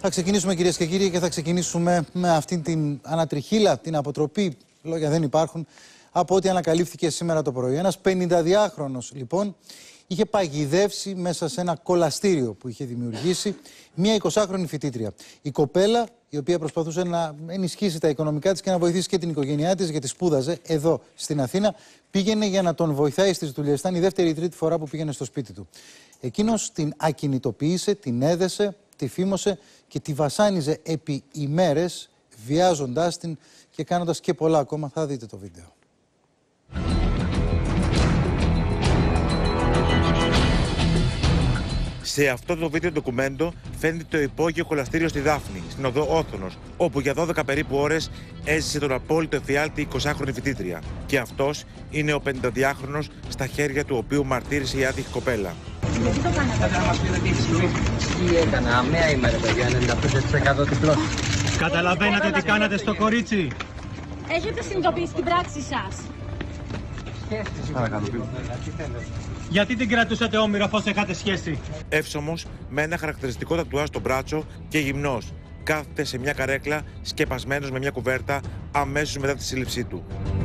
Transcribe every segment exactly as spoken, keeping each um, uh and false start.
Θα ξεκινήσουμε, κυρίες και κύριοι, και θα ξεκινήσουμε με αυτήν την ανατριχύλα, την αποτροπή, λόγια δεν υπάρχουν, από ό,τι ανακαλύφθηκε σήμερα το πρωί. Ένας πενηνταδυάχρονος, λοιπόν, είχε παγιδεύσει μέσα σε ένα κολαστήριο που είχε δημιουργήσει μια εικοσάχρονη φοιτήτρια. Η κοπέλα, η οποία προσπαθούσε να ενισχύσει τα οικονομικά της και να βοηθήσει και την οικογένειά της, γιατί σπούδαζε εδώ στην Αθήνα, πήγαινε για να τον βοηθάει στις δουλειές. Ήταν η δεύτερη ή τρίτη φορά που πήγαινε στο σπίτι του. Εκείνος την ακινητοποίησε, την έδεσε, τη φήμωσε και τη βασάνιζε επί ημέρες, βιάζοντάς την και κάνοντας και πολλά ακόμα. Θα δείτε το βίντεο. Σε αυτό το βίντεο ντοκουμέντο φαίνεται το υπόγειο κολαστήριο στη Δάφνη, στην οδό Όθωνος, όπου για δώδεκα περίπου ώρες έζησε τον απόλυτο εφιάλτη εικοσάχρονη φοιτήτρια. Και αυτός είναι ο πενηνταδυάχρονος στα χέρια του οποίου μαρτύρησε η άτυχη κοπέλα. Γιατί το κάνατε? Να μας πείτε τι έκανα. Αμαία ημέρα, παιδιά, ενενήντα πέντε τοις εκατό τυφλός. Καταλαβαίνετε τι κάνατε στο κορίτσι? Έχετε συνειδητοποιήσει την πράξη σας? Γιατί την κρατούσατε όμοιρο αφού είχατε σχέση? Εύσωμος, με ένα χαρακτηριστικό τατουάζ στο μπράτσο και γυμνός. Κάθεται σε μια καρέκλα, σκεπασμένος με μια κουβέρτα, αμέσως μετά τη σύλληψή του.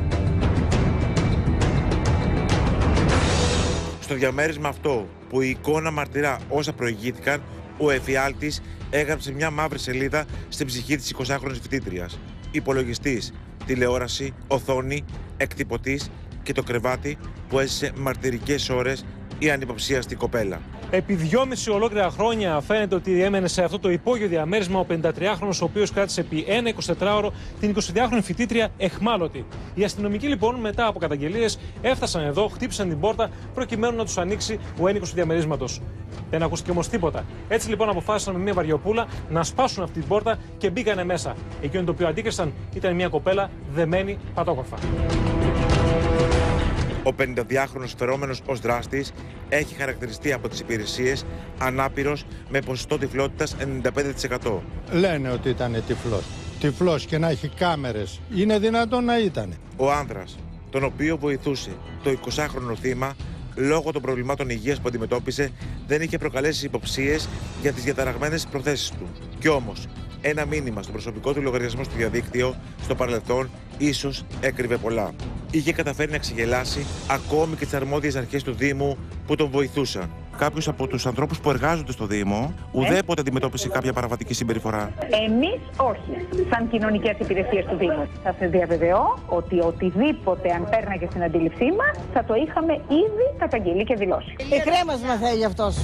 Στο διαμέρισμα αυτό, που η εικόνα μαρτυρά όσα προηγήθηκαν, ο εφιάλτης έγραψε μια μαύρη σελίδα στην ψυχή της εικοσάχρονης φοιτήτριας. Υπολογιστής, τηλεόραση, οθόνη, εκτυπωτής και το κρεβάτι που έζησε μαρτυρικές ώρες η ανυποψίαστη κοπέλα. Επί δυόμιση ολόκληρα χρόνια φαίνεται ότι έμενε σε αυτό το υπόγειο διαμέρισμα ο πενηντατριάχρονος, ο οποίος κράτησε επί ένα εικοσιτετράωρο την εικοσιδυάχρονη φοιτήτρια εχμάλωτη. Οι αστυνομικοί λοιπόν, μετά από καταγγελίες, έφτασαν εδώ, χτύπησαν την πόρτα προκειμένου να τους ανοίξει ο ένικος του διαμερίσματος. Δεν ακούστηκε όμως τίποτα. Έτσι λοιπόν αποφάσισαν με μια βαριοπούλα να σπάσουν αυτή την πόρτα και μπήκανε μέσα. Εκείνο το οποίο αντίκρισαν ήταν μια κοπέλα δεμένη πατόκορφα. Ο πενηνταδυάχρονος φερόμενος ως δράστης έχει χαρακτηριστεί από τις υπηρεσίες ανάπηρος με ποσοστό τυφλότητας ενενήντα πέντε τοις εκατό. Λένε ότι ήταν τυφλός. Τυφλός και να έχει κάμερες. Είναι δυνατόν να ήταν? Ο άνδρας, τον οποίο βοηθούσε το εικοσάχρονο θύμα, λόγω των προβλημάτων υγείας που αντιμετώπιζε, δεν είχε προκαλέσει υποψίες για τις διαταραγμένες προθέσεις του. Κι όμως, ένα μήνυμα στο προσωπικό του λογαριασμό στο διαδίκτυο, στο παρελθόν, ίσως έκρυβε πολλά. Είχε καταφέρει να ξεγελάσει ακόμη και τις αρμόδιες αρχές του Δήμου που τον βοηθούσαν. Κάποιος από τους ανθρώπους που εργάζονται στο Δήμο ουδέποτε αντιμετώπισε κάποια παραβατική συμπεριφορά. Εμείς όχι, σαν κοινωνικές υπηρεσίες του Δήμου. Θα σας διαβεβαιώ ότι οτιδήποτε αν πέρναγε στην αντίληψή μας θα το είχαμε ήδη καταγγείλει και δηλώσει. Η κρέμασμα θέλει αυτός.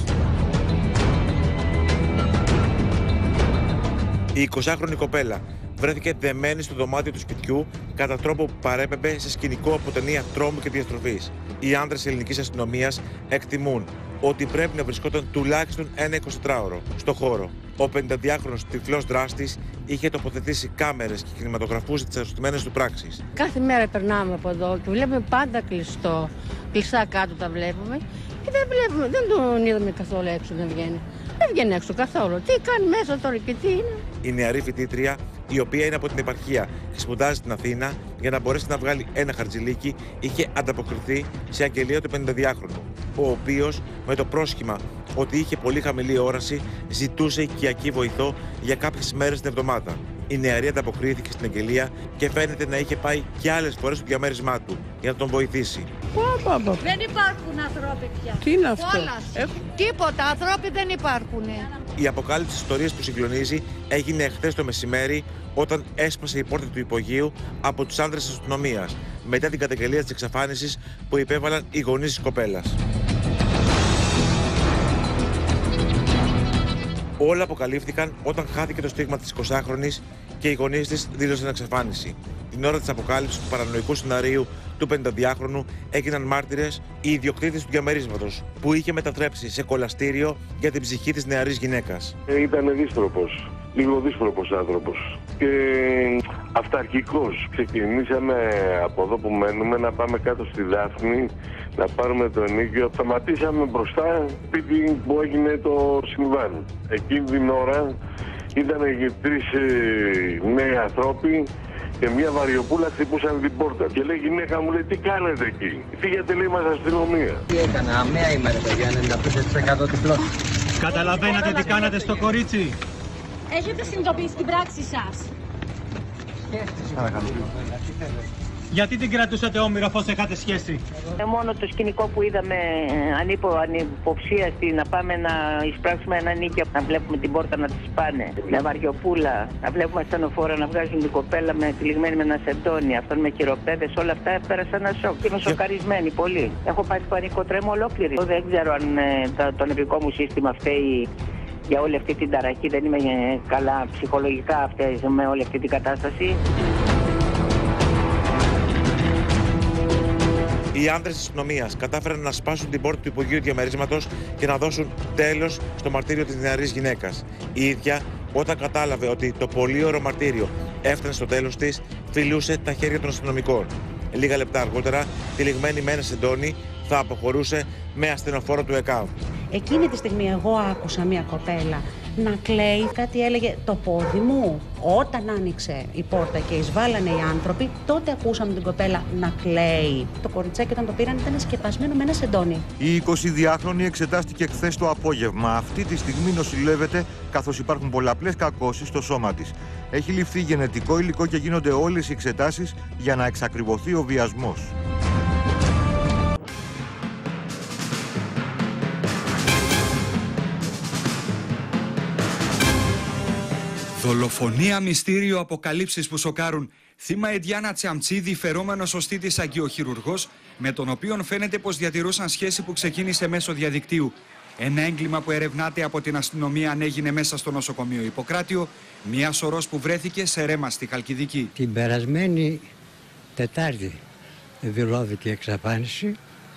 Η εικοσάχρονη κοπέλα βρέθηκε δεμένη στο δωμάτιο του σπιτιού κατά τρόπο που παρέπεμπε σε σκηνικό από ταινία τρόμου και διαστροφής. Οι άνδρες ελληνικής αστυνομίας εκτιμούν ότι πρέπει να βρισκόταν τουλάχιστον ένα εικοσιτετράωρο στο χώρο. Ο πενηνταδυάχρονος τυφλός δράστης είχε τοποθετήσει κάμερες και κινηματογραφούσε τις αρρωστημένες του πράξεις. Κάθε μέρα περνάμε από εδώ και βλέπουμε πάντα κλειστό. Κλειστά κάτω τα βλέπουμε και δεν βλέπουμε, δεν τον είδαμε καθόλου έξω να βγαίνει. Δεν βγαίνει έξω καθόλου. Τι κάνει μέσα τώρα και τι είναι? Η νεαρή φοιτήτρια, η οποία είναι από την επαρχία και σπουδάζει στην Αθήνα, για να μπορέσει να βγάλει ένα χαρτζηλίκι, είχε ανταποκριθεί σε αγγελία του πενηνταδυάχρονου, ο οποίος με το πρόσχημα ότι είχε πολύ χαμηλή όραση ζητούσε οικιακή βοηθό για κάποιες μέρες την εβδομάδα. Η νεαρή ανταποκρίθηκε στην αγγελία και φαίνεται να είχε πάει και άλλες φορές στο διαμέρισμά του για να τον βοηθήσει. Δεν υπάρχουν ανθρώποι πια. Τι είναι αυτό? Έχω... Τίποτα, ανθρώποι δεν υπάρχουν. Η αποκάλυψη της ιστορίας που συγκλονίζει έγινε εχθές το μεσημέρι, όταν έσπασε η πόρτα του υπογείου από τους άνδρες της αστυνομίας, μετά την καταγγελία της εξαφάνισης που υπέβαλαν οι γονείς της κοπέλας. Όλα αποκαλύφθηκαν όταν χάθηκε το στίγμα της εικοσάχρονης και οι γονείς της δήλωσαν εξαφάνιση. Την ώρα της αποκάλυψης του παρανοϊκού σεναρίου του πενηνταδυάχρονου έγιναν μάρτυρες οι ιδιοκτήτες του διαμερίσματος, που είχε μετατρέψει σε κολαστήριο για την ψυχή της νεαρής γυναίκας. Ε, ήταν δύστροπος, λίγο δύστροπος άνθρωπος και αυταρχικός. Ξεκινήσαμε από εδώ που μένουμε να πάμε κάτω στη Δάφνη, να πάρουμε το ενοίκιο. Σταματήσαμε μπροστά σπίτι που έγινε το συμβάν. Εκείνη την ώρα ήταν και τρεις ε, νέοι ανθρώποι και μια βαριοπούλα χτυπούσαν την πόρτα. Και λέει η γυναίκα μου, λέει, τι κάνετε εκεί? Φύγετε, λέει, μας αστυνομία. Τι έκανα, αμαία ημέρα, παιδιά, ενενήντα πέντε τοις εκατό τυφλός. Καταλαβαίνετε τι κάνατε στο κορίτσι? Έχετε συνειδητοποιήσει την πράξη σας? Γιατί την κρατούσατε όμοιρο αφού είχατε σχέση? Ε, μόνο το σκηνικό που είδαμε ανύπο, ανυποψίαστη να πάμε να εισπράξουμε ένα νίκη, να βλέπουμε την πόρτα να τη σπάνε, με βαριοπούλα, να βλέπουμε ασθενοφόρα να βγάζουν την κοπέλα με τυλιγμένη με ένα σεντόνι, αυτόν με χειροπέδες, όλα αυτά πέρασα ένα σοκ. Είμαι σοκαρισμένη πολύ. Έχω πάει πανικό τρέμο ολόκληρη. Δεν ξέρω αν ε, το, το νευρικό μου σύστημα φταίει για όλη αυτή την ταραχή. Δεν είμαι καλά ψυχολογικά αυτές, με όλη αυτή την κατάσταση. Οι άνδρες της αστυνομίας κατάφεραν να σπάσουν την πόρτα του υπογείου διαμερίσματος και να δώσουν τέλος στο μαρτύριο της νεαρής γυναίκας. Η ίδια, όταν κατάλαβε ότι το πολύωρο μαρτύριο έφτανε στο τέλος της, φιλούσε τα χέρια των αστυνομικών. Λίγα λεπτά αργότερα, τυλιγμένη με ένα σεντόνι, θα αποχωρούσε με ασθενοφόρο του ΕΚΑΒ. Εκείνη τη στιγμή εγώ άκουσα μια κοπέλα να κλαίει, κάτι έλεγε το πόδι μου. Όταν άνοιξε η πόρτα και εισβάλλανε οι άνθρωποι, τότε ακούσαμε την κοπέλα να κλαίει. Το κοριτσάκι όταν το πήραν ήταν σκεπασμένο με ένα σεντόνι. Η εικοσιδυάχρονη εξετάστηκε χθες το απόγευμα. Αυτή τη στιγμή νοσηλεύεται καθώς υπάρχουν πολλαπλές κακώσεις στο σώμα της. Έχει ληφθεί γενετικό υλικό και γίνονται όλες οι εξετάσεις για να εξακριβωθεί ο βιασμός. Δολοφονία, μυστήριο, αποκαλύψεις που σοκάρουν. Θύμα η Διάννα Τσιαμτσίδη, φερόμενος ως τίτης αγκιοχειρουργός, με τον οποίον φαίνεται πως διατηρούσαν σχέση που ξεκίνησε μέσω διαδικτύου. Ένα έγκλημα που ερευνάται από την αστυνομία αν έγινε μέσα στο νοσοκομείο Ιπποκράτιο, μια σωρός που βρέθηκε σε ρέμα στη Χαλκιδική. Την περασμένη Τετάρτη δηλώθηκε η εξαφάνιση,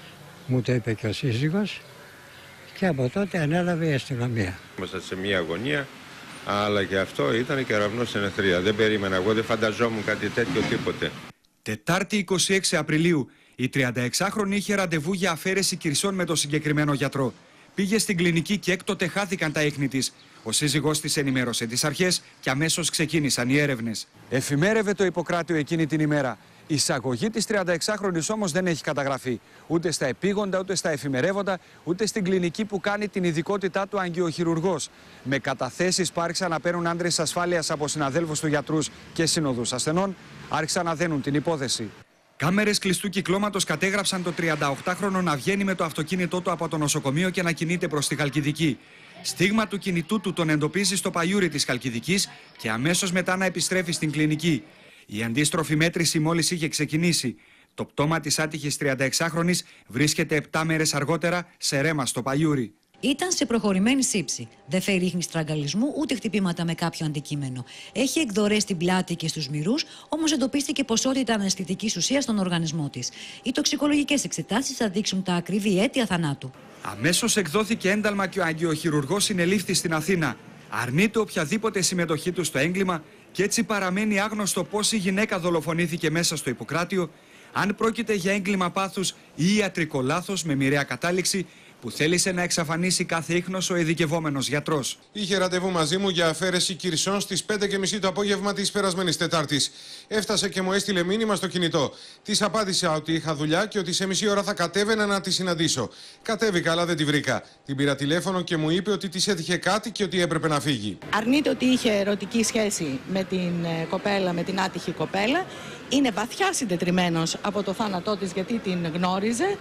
μου το είπε και ο σύζυγος, και από τότε ανέλαβε η αστυνομία. Ήμασταν σε μια αγωνία. Αλλά και αυτό ήταν κεραυνός στην εχθρία. Δεν περίμενα, εγώ δεν φανταζόμουν κάτι τέτοιο τίποτε. Τετάρτη είκοσι έξι Απριλίου, η τριανταεξάχρονη είχε ραντεβού για αφαίρεση κυρσών με τον συγκεκριμένο γιατρό. Πήγε στην κλινική και έκτοτε χάθηκαν τα ίχνη της. Ο σύζυγός της ενημέρωσε τις αρχές και αμέσως ξεκίνησαν οι έρευνες. Εφημέρευε το Ιπποκράτιο εκείνη την ημέρα. Η εισαγωγή της τριανταεξάχρονης όμως δεν έχει καταγραφεί ούτε στα επίγοντα, ούτε στα εφημερεύοντα, ούτε στην κλινική που κάνει την ειδικότητά του αγκιοχειρουργός. Με καταθέσεις που άρχισαν να παίρνουν άντρες ασφάλειας από συναδέλφους του γιατρούς και συνοδούς ασθενών, άρχισαν να δένουν την υπόθεση. Κάμερες κλειστού κυκλώματος κατέγραψαν το τριανταοκτάχρονο να βγαίνει με το αυτοκίνητό του από το νοσοκομείο και να κινείται προς τη Χαλκιδική. Στίγμα του κινητού του τον εντοπίζει στο παϊούρι της Χαλκιδικής και αμέσως μετά να επιστρέφει στην κλινική. Η αντίστροφη μέτρηση μόλις είχε ξεκινήσει. Το πτώμα της άτυχης τριανταεξάχρονης βρίσκεται επτά μέρες αργότερα σε ρέμα στο παϊούρι. Ήταν σε προχωρημένη σύψη. Δεν φέρει ίχνη στραγγαλισμού ούτε χτυπήματα με κάποιο αντικείμενο. Έχει εκδορές στην πλάτη και στους μυρούς, όμως εντοπίστηκε ποσότητα αναισθητικής ουσίας στον οργανισμό της. Οι τοξικολογικές εξετάσεις θα δείξουν τα ακριβή αίτια θανάτου. Αμέσως εκδόθηκε ένταλμα και ο αγκιοχειρουργός συνελήφθη στην Αθήνα. Αρνείται οποιαδήποτε συμμετοχή του στο έγκλημα και έτσι παραμένει άγνωστο πώς η γυναίκα δολοφονήθηκε μέσα στο Ιπποκράτιο, αν πρόκειται για έγκλημα πάθους ή ιατρικό λάθος με μοιραία κατάληξη που θέλησε να εξαφανίσει κάθε ίχνος ο ειδικευόμενος γιατρός. Είχε ραντεβού μαζί μου για αφαίρεση κυρσών στις πέντε και μισή το απόγευμα της περασμένης Τετάρτης. Έφτασε και μου έστειλε μήνυμα στο κινητό. Της απάντησα ότι είχα δουλειά και ότι σε μισή ώρα θα κατέβαινα να τη συναντήσω. Κατέβηκα, αλλά δεν τη βρήκα. Την πήρα τηλέφωνο και μου είπε ότι της έτυχε κάτι και ότι έπρεπε να φύγει. Αρνείται ότι είχε ερωτική σχέση με την κοπέλα, με την άτυχη κοπέλα. Είναι βαθιά συντετριμμένος από το θάνατό της γιατί την γνώριζε,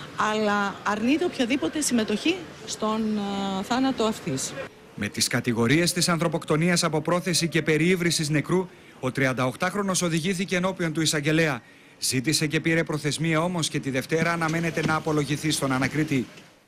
αλλά αρνείται οποιαδήποτε συμμετοχή στον uh, θάνατο αυτής. Με τις κατηγορίες της ανθρωποκτονίας από πρόθεση και περιύβρησης νεκρού, ο τριανταοκτάχρονος οδηγήθηκε ενώπιον του εισαγγελέα. Ζήτησε και πήρε προθεσμία όμως και τη Δευτέρα αναμένεται να απολογηθεί στον ανακριτή.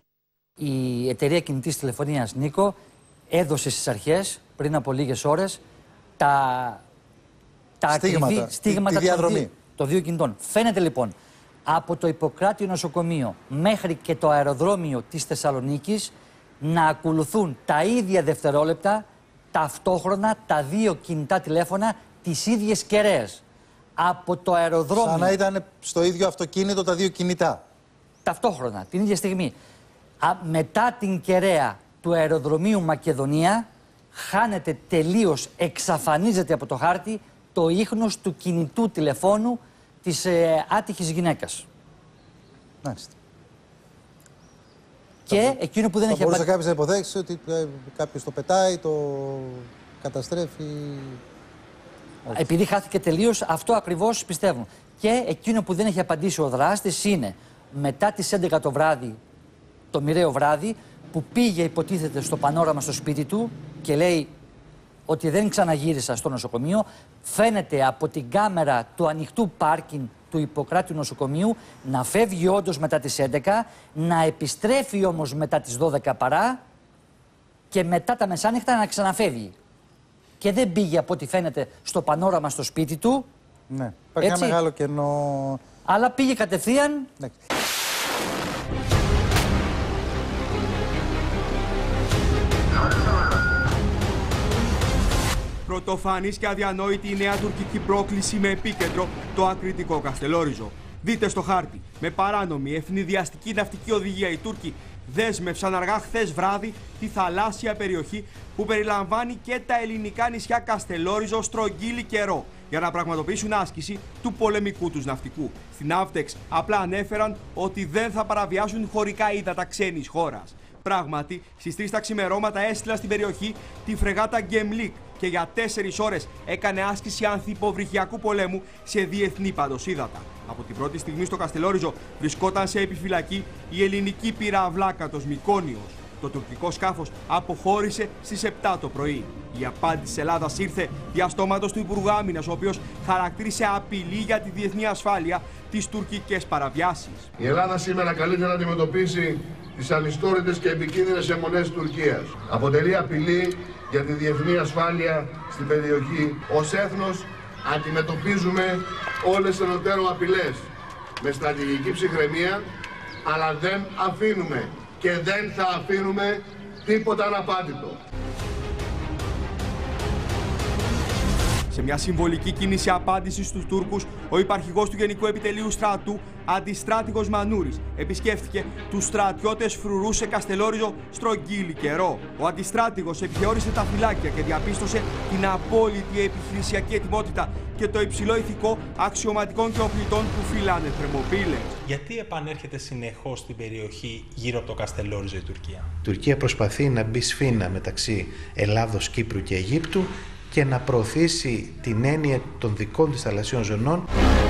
Η εταιρεία κινητής τηλεφωνίας Νίκο έδωσε στις αρχές πριν από λίγες ώρες τα, τα στίγματα, ακριβή στίγματα τη, τη διαδρομή. των, των δύο κινητών. Φαίνεται λοιπόν από το Ιπποκράτιο νοσοκομείο μέχρι και το αεροδρόμιο της Θεσσαλονίκης να ακολουθούν τα ίδια δευτερόλεπτα, ταυτόχρονα, τα δύο κινητά τηλέφωνα τις ίδιες κεραίες. Από το αεροδρόμιο... Σαν να ήταν στο ίδιο αυτοκίνητο τα δύο κινητά. Ταυτόχρονα, την ίδια στιγμή. Α, μετά την κεραία του αεροδρομίου Μακεδονία, χάνεται τελείως, εξαφανίζεται από το χάρτη το ίχνος του κινητού τηλεφώνου της ε, άτυχης γυναίκας. Μάλιστα. Και θα, εκείνο που δεν θα έχει μπορούσε κάποιος να υποθέσει ότι ε, κάποιος το πετάει, το... καταστρέφει. Επειδή χάθηκε τελείως, αυτό ακριβώς πιστεύουν. Και εκείνο που δεν έχει απαντήσει ο δράστης είναι μετά τις έντεκα το βράδυ, το μοιραίο βράδυ, που πήγε υποτίθεται στο πανόραμα στο σπίτι του και λέει ότι δεν ξαναγύρισα στο νοσοκομείο. Φαίνεται από την κάμερα του ανοιχτού πάρκινγκ του Ιπποκράτειου νοσοκομείου να φεύγει όντως μετά τις έντεκα, να επιστρέφει όμως μετά τις δώδεκα παρά και μετά τα μεσάνυχτα να ξαναφεύγει. Και δεν πήγε από ό,τι φαίνεται στο πανόραμα στο σπίτι του. Ναι, υπάρχει ένα μεγάλο κενό. Αλλά πήγε κατευθείαν. Ναι. Πρωτοφανής και αδιανόητη η νέα τουρκική πρόκληση με επίκεντρο το ακριτικό Καστελόριζο. Δείτε στο χάρτη, με παράνομη ευνηδιαστική ναυτική οδηγία οι Τούρκοι δέσμευσαν αργά χθες βράδυ τη θαλάσσια περιοχή που περιλαμβάνει και τα ελληνικά νησιά Καστελόριζο, Στρογγύλι και Ρο για να πραγματοποιήσουν άσκηση του πολεμικού τους ναυτικού. Στην Avtex απλά ανέφεραν ότι δεν θα παραβιάσουν χωρικά ύδατα ξένης χώρας. Πράγματι, στις τρεις τα ξημερώματα έστειλαν στην περιοχή τη φρεγάτα Γκεμλίκ και για τέσσερις ώρες έκανε άσκηση ανθυποβρυχιακού πολέμου σε διεθνή πάντως ύδατα. Από την πρώτη στιγμή στο Καστελόριζο βρισκόταν σε επιφυλακή η ελληνική πυραυλάκατος Μικόνιος. Το τουρκικό σκάφος αποχώρησε στις επτά το πρωί. Η απάντηση της Ελλάδας ήρθε διαστόματος του Υπουργού Άμυνας, ο οποίος χαρακτήρισε απειλή για τη διεθνή ασφάλεια τις τουρκικές παραβιάσεις. Η Ελλάδα σήμερα καλείται να αντιμετωπίσει τις ανιστόρητες και επικίνδυνες αιμονές της Τουρκίας. Αποτελεί απειλή για τη διεθνή ασφάλεια στην περιοχή. Ως έθνος αντιμετωπίζουμε όλες τις ενωτέρω απειλές με στρατηγική ψυχραιμία, αλλά δεν αφήνουμε και δεν θα αφήνουμε τίποτα αναπάντητο. Σε μια συμβολική κίνηση απάντησης στους Τούρκους, ο υπαρχηγός του Γενικού Επιτελείου Στρατού, αντιστράτηγος Μανούρης, επισκέφθηκε τους στρατιώτες φρουρούς σε Καστελόριζο, Στρογγύλι και Ρο. Ο αντιστράτηγος επιθεώρησε τα φυλάκια και διαπίστωσε την απόλυτη επιχειρησιακή ετοιμότητα και το υψηλό ηθικό αξιωματικών και οπλιτών που φυλάνε θερμοπύλες. Γιατί επανέρχεται συνεχώς στην περιοχή γύρω από το Καστελόριζο η Τουρκία? Η Τουρκία προσπαθεί να μπει σφήνα μεταξύ Ελλάδος, Κύπρου και Αιγύπτου και να προωθήσει την έννοια των δικών της θαλασσίων ζωνών.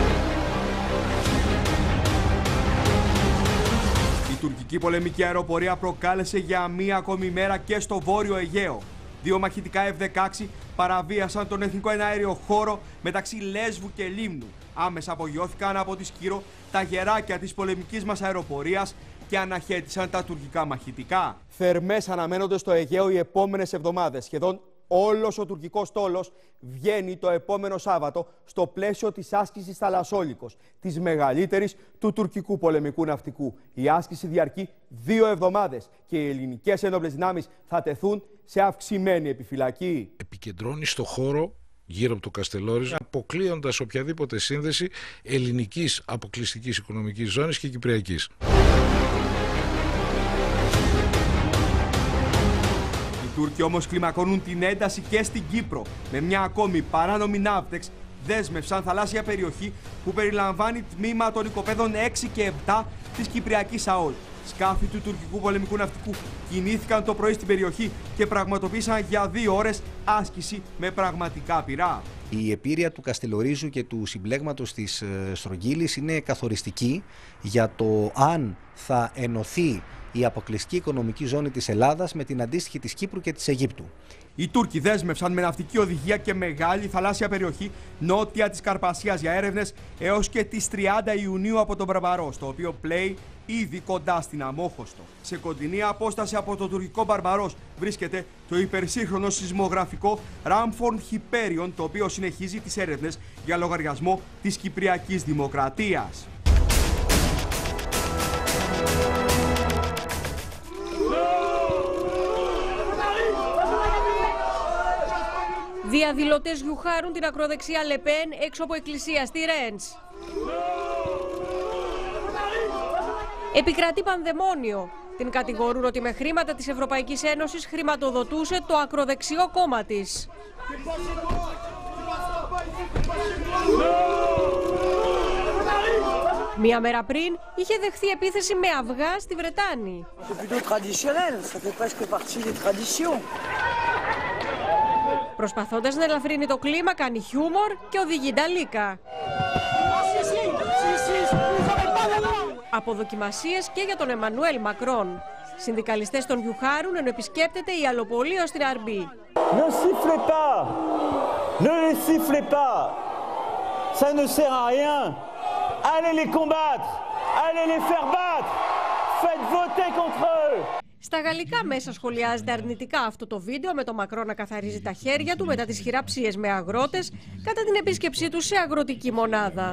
Η τουρκική πολεμική αεροπορία προκάλεσε για μία ακόμη μέρα και στο Βόρειο Αιγαίο. Δύο μαχητικά εφ δεκαέξι παραβίασαν τον εθνικό εναέριο χώρο μεταξύ Λέσβου και Λίμνου. Άμεσα απογειώθηκαν από τη Σκύρο τα γεράκια της πολεμικής μας αεροπορίας και αναχέτησαν τα τουρκικά μαχητικά. Θερμές αναμένονται στο Αιγαίο οι επόμενες εβδομάδες. Σχεδόν όλος ο τουρκικός στόλος βγαίνει το επόμενο Σάββατο στο πλαίσιο της άσκησης Θαλασσόλικος, της μεγαλύτερης του τουρκικού πολεμικού ναυτικού. Η άσκηση διαρκεί δύο εβδομάδες και οι ελληνικές ένοπλες δυνάμεις θα τεθούν σε αυξημένη επιφυλακή. Επικεντρώνει στο χώρο γύρω από το Καστελόριζο, αποκλείοντας οποιαδήποτε σύνδεση ελληνικής αποκλειστικής οικονομικής ζώνης και κυπριακής. Οι Τούρκοι όμως κλιμακώνουν την ένταση και στην Κύπρο. Με μια ακόμη παράνομη Avtex δέσμευσαν θαλάσσια περιοχή που περιλαμβάνει τμήμα των οικοπαίδων έξι και επτά της Κυπριακής ΑΟΛ. Σκάφη του τουρκικού πολεμικού ναυτικού κινήθηκαν το πρωί στην περιοχή και πραγματοποίησαν για δύο ώρες άσκηση με πραγματικά πυρά. Η επίρρεια του Καστελορίζου και του συμπλέγματος της Στρογγύλης είναι καθοριστική για το αν θα ενωθεί η αποκλειστική οικονομική ζώνη της Ελλάδας με την αντίστοιχη της Κύπρου και της Αιγύπτου. Οι Τούρκοι δέσμευσαν με ναυτική οδηγία και μεγάλη θαλάσσια περιοχή νότια της Καρπασίας για έρευνες έως και τις τριάντα Ιουνίου από τον Μπαρμπαρό, στο οποίο πλέει ήδη κοντά στην Αμόχωστο. Σε κοντινή απόσταση από το τουρκικό Μπαρμπαρός βρίσκεται το υπερσύγχρονο σεισμογραφικό Ramform Hyperion, το οποίο συνεχίζει τις έρευνες για λογαριασμό της Κυπριακής Δημοκρατίας. Διαδηλωτές γιουχάρουν την ακροδεξιά Λεπέν έξω από εκκλησία στη Ρέντς. Επικρατεί πανδαιμόνιο. Την κατηγορούν ότι με χρήματα της Ευρωπαϊκής Ένωσης χρηματοδοτούσε το ακροδεξιό κόμμα της. Μία μέρα πριν είχε δεχθεί επίθεση με αυγά στη Βρετάνη. Προσπαθώντας να ελαφρύνει το κλίμα, κάνει χιούμορ και οδηγεί νταλίκα. Αποδοκιμασίες και για τον Εμμανουέλ Μακρόν. Συνδικαλιστές τον γιουχάρουν ενώ επισκέπτεται η αλλοπολείο στην Αρμπή. Ne sifflez pas! Ne les sifflez pas! Ça ne sert à rien! Allez les combattre! Allez les faire battre! Faites voter contre eux! Στα γαλλικά μέσα σχολιάζεται αρνητικά αυτό το βίντεο με τον Μακρόν να καθαρίζει τα χέρια του μετά τις χειραψίες με αγρότες κατά την επίσκεψή του σε αγροτική μονάδα.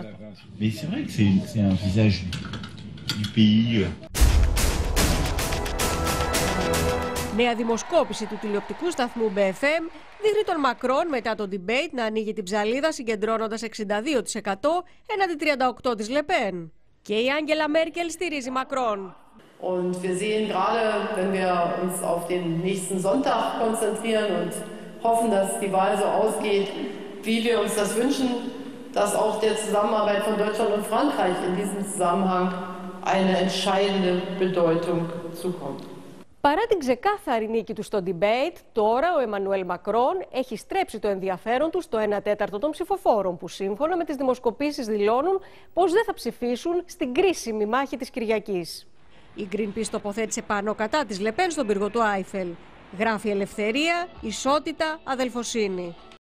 Νέα δημοσκόπηση του τηλεοπτικού σταθμού μπι εφ εμ δείχνει τον Μακρόν μετά το debate να ανοίγει την ψαλίδα συγκεντρώνοντας εξήντα δύο τοις εκατό έναντι τριάντα οκτώ τοις της Λεπέν. Και η Άγγελα Μέρκελ στηρίζει Μακρόν. Und wir sehen gerade, wenn wir uns auf den nächsten Sonntag konzentrieren und hoffen, dass die Wahl so ausgeht, wie wir uns das wünschen, dass auch der Zusammenarbeit von Deutschland und Frankreich in diesem Zusammenhang eine entscheidende Bedeutung zukommt. Παρά την ξεκάθαρη νίκη του στο debate, τώρα ο Εμμανουέλ Μακρόν έχει στρέψει το ενδιαφέρον του στο ένα τέταρτο των ψηφοφόρων που σύμφωνα με τις δημοσκοπήσεις δηλώνουν πως δεν θα ψηφίσουν στην κρίσιμη μάχη της Κυριακής. Η Greenpeace τοποθέτησε πάνω κατά της Λεπέν στον πύργο του Άιφελ. Γράφει ελευθερία, ισότητα, αδελφοσύνη.